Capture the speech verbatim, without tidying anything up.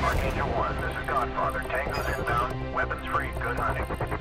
Archangel one, this is Godfather. Tango's inbound. Weapons free. Good hunting.